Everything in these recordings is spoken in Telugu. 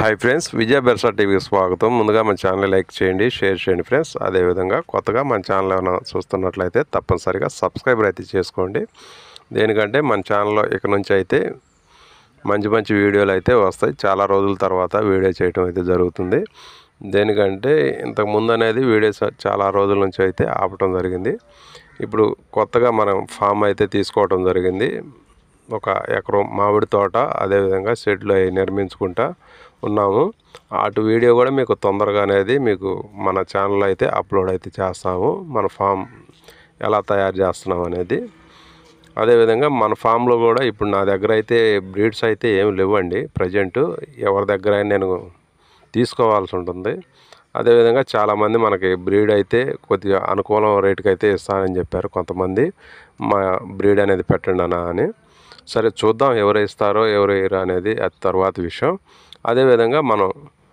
హాయ్ ఫ్రెండ్స్, విజయ బెర్సా టీవీకి స్వాగతం. ముందుగా మన ఛానల్ లైక్ చేయండి, షేర్ చేయండి ఫ్రెండ్స్. అదేవిధంగా కొత్తగా మన ఛానల్ ఏమైనా చూస్తున్నట్లయితే తప్పనిసరిగా సబ్స్క్రైబర్ అయితే చేసుకోండి. దేనికంటే మన ఛానల్లో ఇక నుంచి అయితే మంచి మంచి వీడియోలు అయితే వస్తాయి. చాలా రోజుల తర్వాత వీడియో చేయడం అయితే జరుగుతుంది. దేనికంటే ఇంతకుముందు అనేది వీడియోస్ చాలా రోజుల నుంచి అయితే ఆపటం జరిగింది. ఇప్పుడు కొత్తగా మనం ఫామ్ అయితే తీసుకోవడం జరిగింది. ఒక ఎకరం మామిడి తోట, అదేవిధంగా షెడ్లు అవి నిర్మించుకుంటా ఉన్నాము. అటు వీడియో కూడా మీకు తొందరగా అనేది మీకు మన ఛానల్లో అయితే అప్లోడ్ అయితే చేస్తాము. మన ఫామ్ ఎలా తయారు చేస్తున్నాం అనేది. అదేవిధంగా మన ఫామ్లో కూడా ఇప్పుడు నా దగ్గర అయితే బ్రీడ్స్ అయితే ఏమి లేవండి ప్రజెంటు. ఎవరి దగ్గర నేను తీసుకోవాల్సి ఉంటుంది. అదేవిధంగా చాలామంది మనకి బ్రీడ్ అయితే కొద్దిగా అనుకూలం రేటుకి అయితే ఇస్తానని చెప్పారు కొంతమంది. మా బ్రీడ్ అనేది పెట్టండి అన్న అని. సరే చూద్దాం, ఎవరు ఇస్తారో ఎవరు వేయరో అనేది అది తర్వాత విషయం. అదేవిధంగా మనం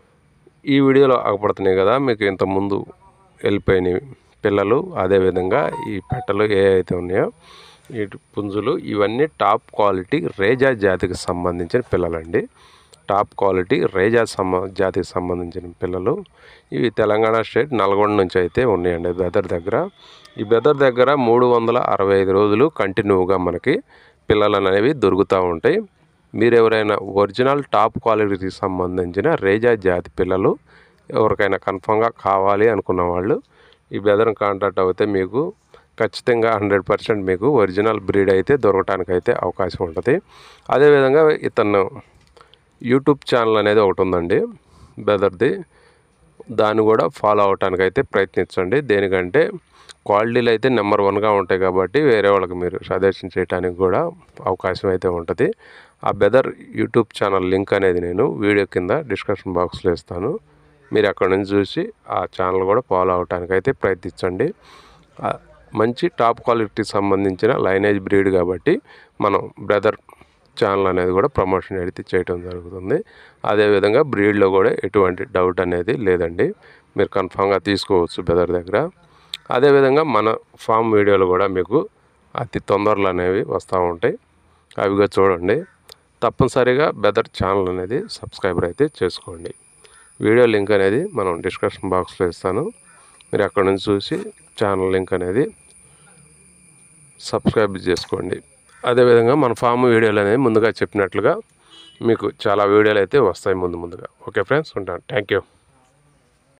ఈ వీడియోలో అగపడుతున్నాయి కదా మీకు ఇంతకుముందు వెళ్ళిపోయినాయి పిల్లలు, అదేవిధంగా ఈ పెట్టలు ఏ అయితే ఉన్నాయో ఈ పుంజులు, ఇవన్నీ టాప్ క్వాలిటీ రేజా జాతికి సంబంధించిన పిల్లలండి. టాప్ క్వాలిటీ రేజా జాతికి సంబంధించిన పిల్లలు. ఇవి తెలంగాణ స్టేట్ నల్గొండ నుంచి అయితే ఉన్నాయండి బెదర్ దగ్గర. ఈ బెదర్ దగ్గర 365 రోజులు కంటిన్యూగా మనకి పిల్లలు అనేవి దొరుకుతూ ఉంటాయి. మీరు ఎవరైనా ఒరిజినల్ టాప్ క్వాలిటీకి సంబంధించిన రేజా జాతి పిల్లలు ఎవరికైనా కన్ఫామ్గా కావాలి అనుకున్న వాళ్ళు ఈ బెదర్ని కాంటాక్ట్ అవుతే మీకు ఖచ్చితంగా 100% మీకు ఒరిజినల్ బ్రీడ్ అయితే దొరకటానికి అయితే అవకాశం ఉంటుంది. అదేవిధంగా ఇతను యూట్యూబ్ ఛానల్ అనేది ఒకటి ఉందండి బెదర్ది, దాన్ని కూడా ఫాలో అవటానికి అయితే ప్రయత్నించండి. దేనికంటే క్వాలిటీలు అయితే నెంబర్ 1గా ఉంటాయి కాబట్టి వేరే వాళ్ళకి మీరు సజెషన్ చేయడానికి కూడా అవకాశం అయితే ఉంటుంది. ఆ బెదర్ యూట్యూబ్ ఛానల్ లింక్ అనేది నేను వీడియో కింద డిస్క్రిప్షన్ బాక్స్లో ఇస్తాను. మీరు అక్కడ నుంచి చూసి ఆ ఛానల్ కూడా ఫాలో అవటానికి అయితే ప్రయత్నించండి. మంచి టాప్ క్వాలిటీకి సంబంధించిన లైనేజ్ బ్రీడ్ కాబట్టి మనం బ్రదర్ ఛానల్ అనేది కూడా ప్రమోషన్ అయితే చేయడం జరుగుతుంది. అదేవిధంగా బ్రీడ్లో కూడా ఎటువంటి డౌట్ అనేది లేదండి, మీరు కన్ఫామ్గా తీసుకోవచ్చు బెదర్ దగ్గర. అదేవిధంగా మన ఫామ్ వీడియోలు కూడా మీకు అతి తొందరలో అనేవి వస్తూ ఉంటాయి. అవిగా చూడండి. తప్పనిసరిగా బెదర్ ఛానల్ అనేది సబ్స్క్రైబర్ అయితే చేసుకోండి. వీడియో లింక్ అనేది మనం డిస్క్రిప్షన్ బాక్స్లో ఇస్తాను. మీరు అక్కడ నుంచి చూసి ఛానల్ లింక్ అనేది సబ్స్క్రైబ్ చేసుకోండి. అదేవిధంగా మన ఫామ్ వీడియోలు అనేది ముందుగా చెప్పినట్లుగా మీకు చాలా వీడియోలు అయితే వస్తాయి ముందుగా. ఓకే ఫ్రెండ్స్, ఉంటాను. Thank you.